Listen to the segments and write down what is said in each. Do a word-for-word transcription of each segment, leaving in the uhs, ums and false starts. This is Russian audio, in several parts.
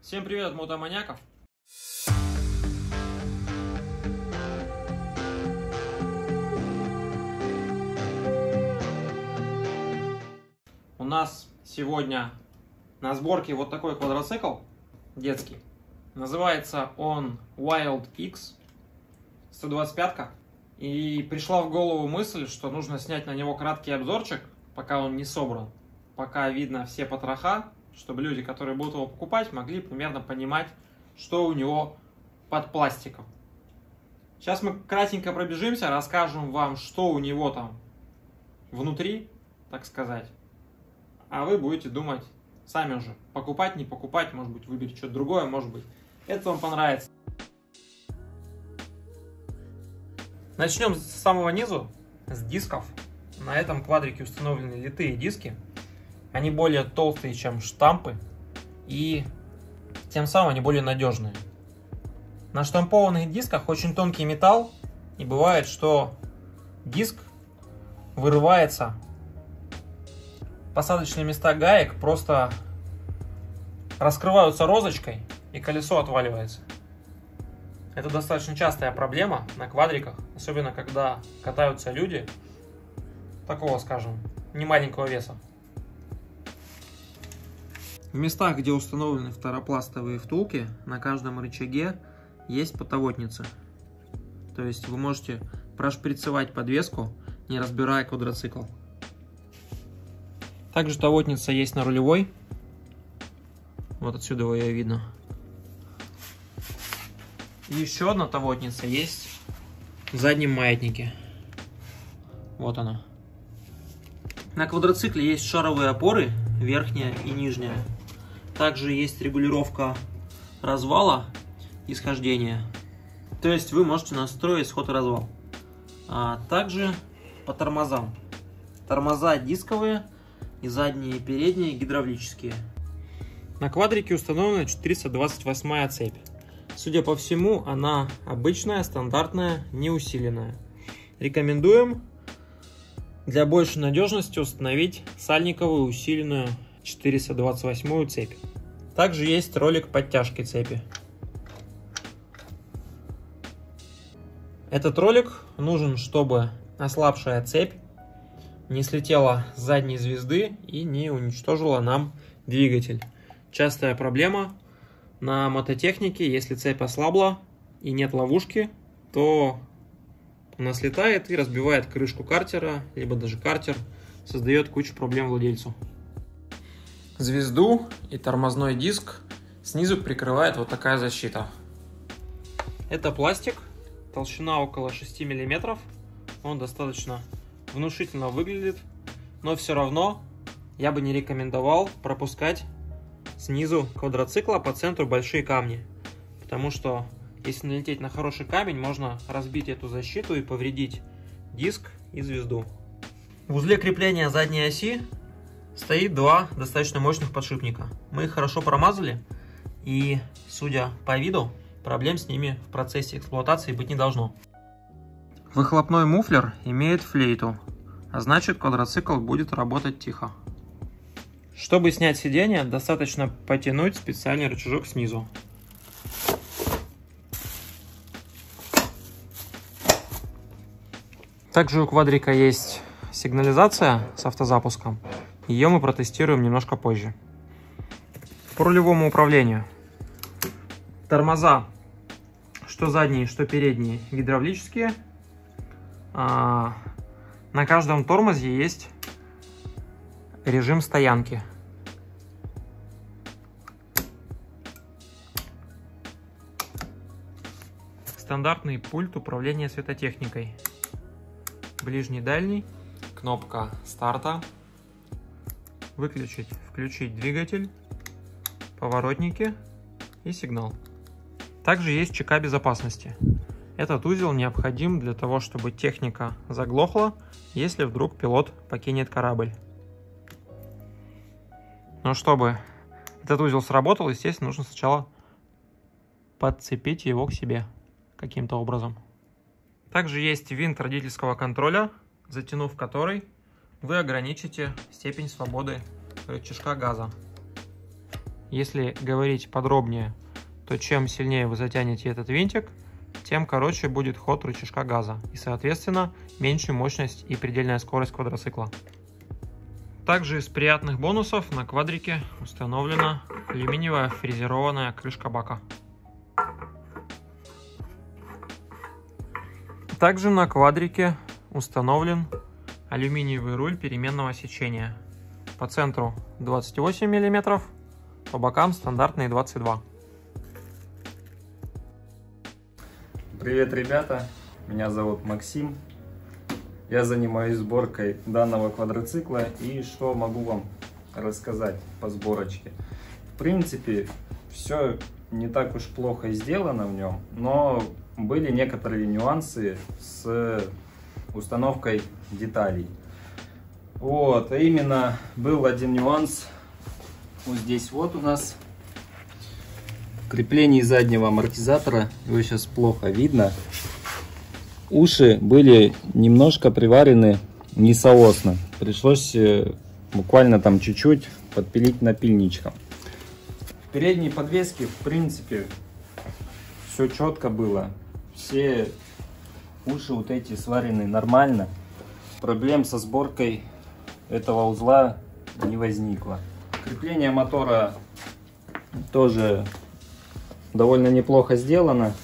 Всем привет, мотоманьяков! У нас сегодня на сборке вот такой квадроцикл детский. Называется он Wild X сто двадцать пять. И пришла в голову мысль, что нужно снять на него краткий обзорчик, пока он не собран, пока видно все потроха, чтобы люди, которые будут его покупать, могли примерно понимать, что у него под пластиком. Сейчас мы кратенько пробежимся, расскажем вам, что у него там внутри, так сказать. А вы будете думать сами уже, покупать, не покупать, может быть, выберите что-то другое, может быть, это вам понравится. Начнем с самого низу, с дисков. На этом квадрике установлены литые диски. Они более толстые, чем штампы, и тем самым они более надежные. На штампованных дисках очень тонкий металл, и бывает, что диск вырывается. Посадочные места гаек просто раскрываются розочкой, и колесо отваливается. Это достаточно частая проблема на квадриках, особенно когда катаются люди такого, скажем, немаленького веса. В местах, где установлены второпластовые втулки, на каждом рычаге есть потовотница. То есть вы можете прошприцевать подвеску, не разбирая квадроцикл. Также тавотница есть на рулевой. Вот отсюда ее видно. И еще одна тавотница есть в заднем маятнике. Вот она. На квадроцикле есть шаровые опоры, верхняя и нижняя. Также есть регулировка развала и схождения. То есть вы можете настроить сход и развал. А также по тормозам. Тормоза дисковые, и задние, и передние гидравлические. На квадрике установлена четыреста двадцать восьмая цепь. Судя по всему, она обычная, стандартная, не усиленная. Рекомендуем для большей надежности установить сальниковую усиленную четыреста двадцать восьмую цепь. Также есть ролик подтяжки цепи. Этот ролик нужен, чтобы ослабшая цепь не слетела с задней звезды и не уничтожила нам двигатель. Частая проблема на мототехнике: если цепь ослабла и нет ловушки, то она слетает и разбивает крышку картера, либо даже картер, создает кучу проблем владельцу. Звезду и тормозной диск снизу прикрывает вот такая защита. Это пластик, толщина около шести миллиметров. Он достаточно внушительно выглядит, но все равно я бы не рекомендовал пропускать снизу квадроцикла по центру большие камни, потому что если налететь на хороший камень, можно разбить эту защиту и повредить диск и звезду. В узле крепления задней оси стоит два достаточно мощных подшипника. Мы их хорошо промазали, и, судя по виду, проблем с ними в процессе эксплуатации быть не должно. Выхлопной муфлер имеет флейту, а значит, квадроцикл будет работать тихо. Чтобы снять сиденье, достаточно потянуть специальный рычажок снизу. Также у квадрика есть сигнализация с автозапуском. Ее мы протестируем немножко позже. По рулевому управлению. Тормоза, что задние, что передние, гидравлические. А, на каждом тормозе есть режим стоянки. Стандартный пульт управления светотехникой. Ближний, дальний. Кнопка старта. Выключить, включить двигатель. Поворотники и сигнал. Также есть ЧК безопасности. Этот узел необходим для того, чтобы техника заглохла, если вдруг пилот покинет корабль. Но чтобы этот узел сработал, естественно, нужно сначала подцепить его к себе каким-то образом. Также есть винт родительского контроля, затянув который, вы ограничите степень свободы рычажка газа. Если говорить подробнее, то чем сильнее вы затянете этот винтик, тем короче будет ход рычажка газа и, соответственно, меньше мощность и предельная скорость квадроцикла. Также из приятных бонусов на квадрике установлена алюминиевая фрезерованная крышка бака. Также на квадрике установлен алюминиевый руль переменного сечения. По центру двадцать восемь миллиметров, по бокам стандартные двадцать два. Привет, ребята! Меня зовут Максим. Я занимаюсь сборкой данного квадроцикла, и что могу вам рассказать по сборочке. В принципе, все не так уж плохо сделано в нем, но были некоторые нюансы с установкой деталей. Вот, а именно был один нюанс. Вот здесь вот у нас крепление заднего амортизатора, его сейчас плохо видно. Уши были немножко приварены несоосно. Пришлось буквально там чуть-чуть подпилить напильничком. В передней подвеске, в принципе, все четко было. Все уши вот эти сварены нормально. Проблем со сборкой этого узла не возникло. Крепление мотора тоже довольно неплохо сделано.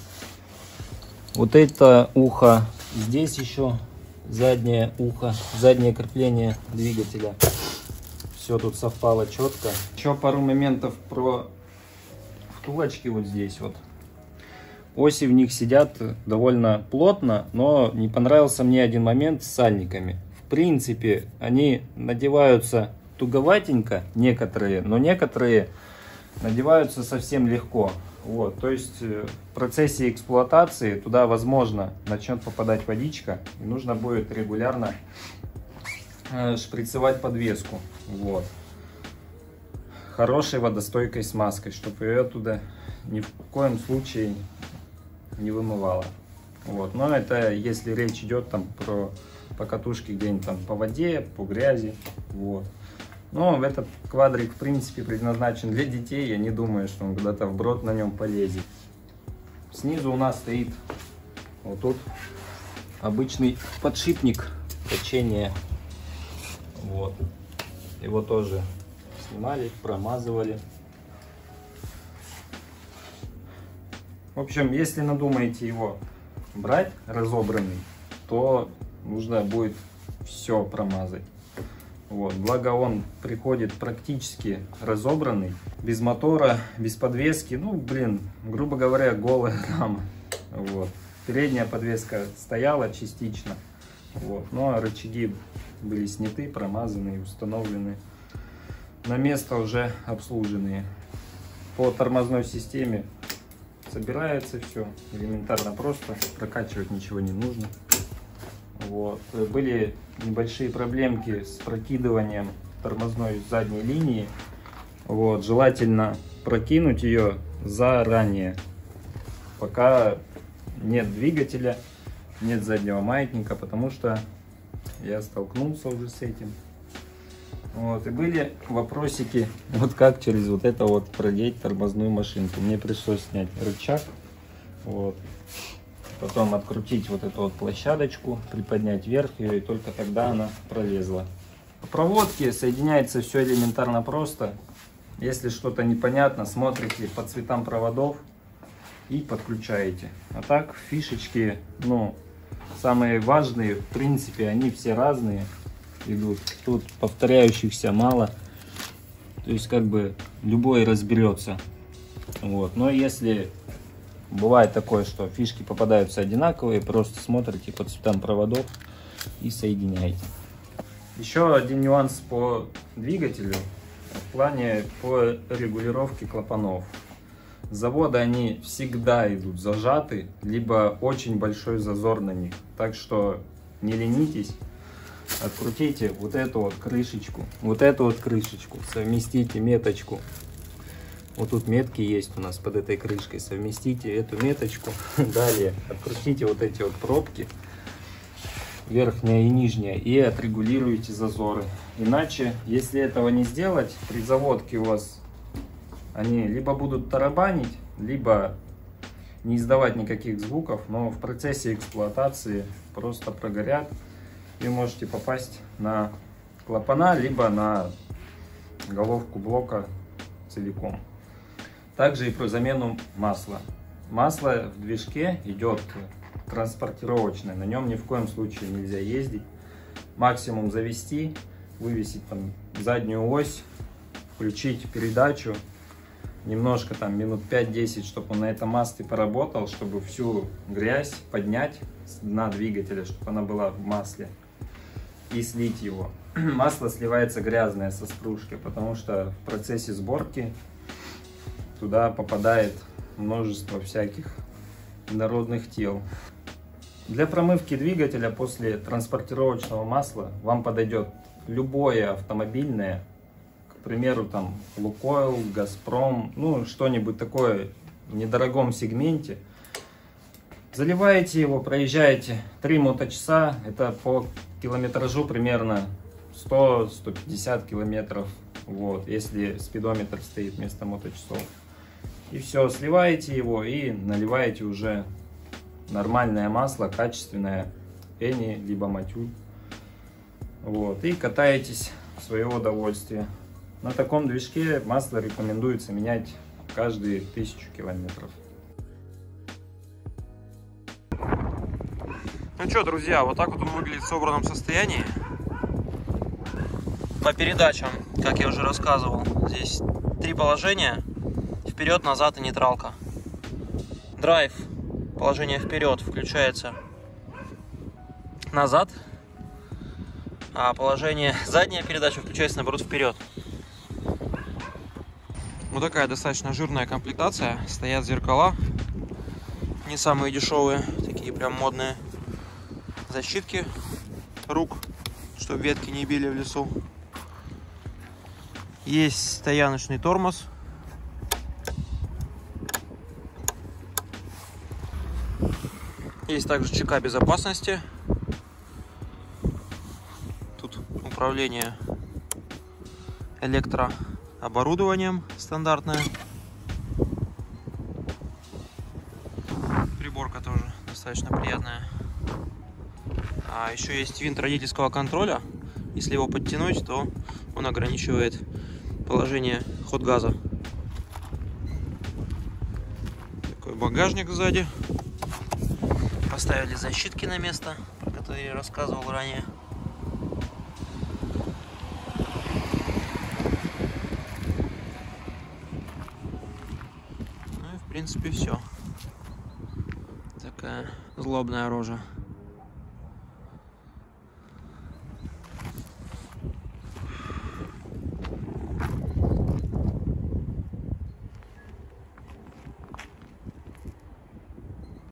Вот это ухо, здесь еще заднее ухо, заднее крепление двигателя. Все тут совпало четко. Еще пару моментов про втулочки вот здесь вот. Оси в них сидят довольно плотно, но не понравился мне один момент с сальниками. В принципе, они надеваются туговатенько, некоторые, но некоторые надеваются совсем легко. Вот, то есть в процессе эксплуатации туда, возможно, начнет попадать водичка, и нужно будет регулярно шприцевать подвеску. Вот. Хорошей водостойкой смазкой, чтобы ее оттуда ни в коем случае не вымывало. Вот. Но это если речь идет там про покатушки где-нибудь там по воде, по грязи. Вот. Но этот квадрик в принципе предназначен для детей. Я не думаю, что он куда-то вброд на нем полезет. Снизу у нас стоит вот тут обычный подшипник точения. Вот. Его тоже снимали, промазывали. В общем, если надумаете его брать разобранный, то нужно будет все промазать. Вот. Благо он приходит практически разобранный, без мотора, без подвески. Ну, блин, грубо говоря, голая рама. Вот. Передняя подвеска стояла частично, вот. Но рычаги были сняты, промазаны и установлены на место уже обслуженные. По тормозной системе собирается все элементарно просто, прокачивать ничего не нужно. Вот. Были небольшие проблемки с прокидыванием тормозной задней линии. Вот. Желательно прокинуть ее заранее, пока нет двигателя, нет заднего маятника, потому что я столкнулся уже с этим. Вот. И были вопросики, вот как через вот это вот продеть тормозную машинку. Мне пришлось снять рычаг, вот. Потом открутить вот эту вот площадочку, приподнять вверх ее, и только тогда она пролезла. По проводке соединяется все элементарно просто. Если что-то непонятно, смотрите по цветам проводов и подключаете. А так фишечки, ну, самые важные, в принципе, они все разные идут. Тут повторяющихся мало. То есть как бы любой разберется. Вот. Но если бывает такое, что фишки попадаются одинаковые, просто смотрите по цветам проводов и соединяете. Еще один нюанс по двигателю в плане по регулировке клапанов. С завода они всегда идут зажаты, либо очень большой зазор на них. Так что не ленитесь, открутите вот эту вот крышечку, вот эту вот крышечку, совместите меточку. Вот тут метки есть у нас под этой крышкой. Совместите эту меточку. Далее открутите вот эти вот пробки, верхняя и нижняя, и отрегулируйте зазоры. Иначе, если этого не сделать, при заводке у вас они либо будут тарабанить, либо не издавать никаких звуков, но в процессе эксплуатации просто прогорят и можете попасть на клапана, либо на головку блока целиком. Также и про замену масла. Масло в движке идет транспортировочное, на нем ни в коем случае нельзя ездить. Максимум завести, вывесить там заднюю ось, включить передачу, немножко там минут пять-десять, чтобы он на этом масле поработал, чтобы всю грязь поднять с дна двигателя, чтобы она была в масле, и слить его. Масло сливается грязное со стружки, потому что в процессе сборки туда попадает множество всяких инородных тел. Для промывки двигателя после транспортировочного масла вам подойдет любое автомобильное, к примеру, там Лукойл, Газпром, ну что-нибудь такое в недорогом сегменте. Заливаете его, проезжаете три моточаса, это по километражу примерно сто — сто пятьдесят километров, вот, если спидометр стоит вместо моточасов. И все, сливаете его и наливаете уже нормальное масло, качественное, Эни, либо Матюль. Вот, и катаетесь в свое удовольствие. На таком движке масло рекомендуется менять каждые тысячу километров. Ну что, друзья, вот так вот он выглядит в собранном состоянии. По передачам, как я уже рассказывал, здесь три положения: вперед, назад и нейтралка. Драйв, положение вперед, включается назад, а положение задняя передача включается, наоборот, вперед. Вот такая достаточно жирная комплектация. Стоят зеркала, не самые дешевые, такие прям модные. Защитки рук, чтобы ветки не били в лесу. Есть стояночный тормоз. Есть также ЧК безопасности. Тут управление электрооборудованием стандартное. Приборка тоже достаточно приятная. А еще есть винт родительского контроля. Если его подтянуть, то он ограничивает положение ход газа. Такой багажник сзади. Поставили защитки на место, про которые я рассказывал ранее. Ну и в принципе все. Такая злобная рожа.